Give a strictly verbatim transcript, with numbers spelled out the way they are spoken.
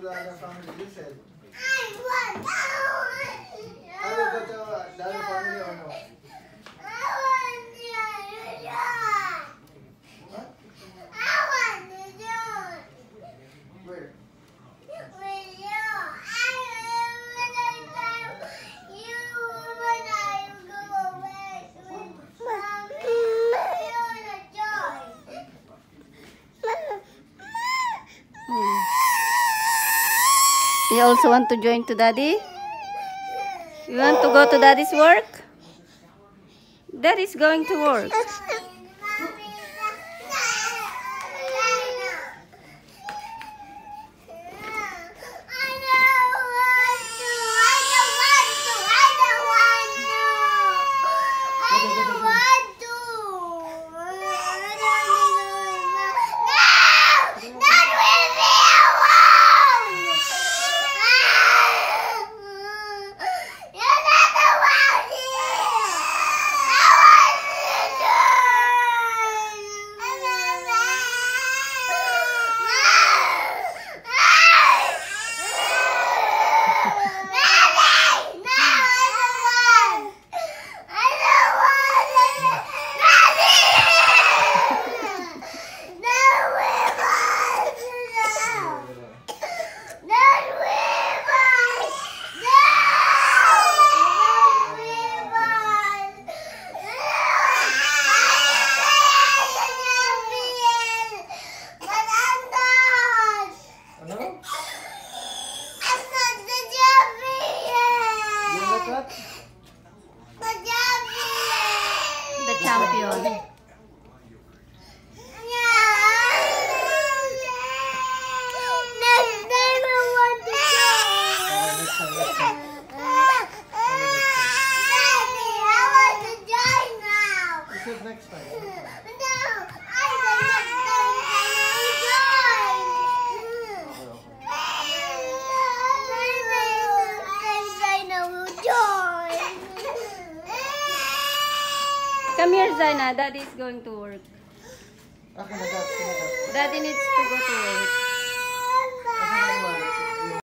the other family. You said. I want. I will go to the other family or no? I want to join. What? I want to join. Where? With you. I when I tell you when I go away with mommy. I want to join. You also want to join to daddy? You want to go to daddy's work? Daddy's going to work. The champion. Next time. Come here, Zaina. Daddy is going to work. Okay, na, Dad. Daddy needs to go to work. Okay, na,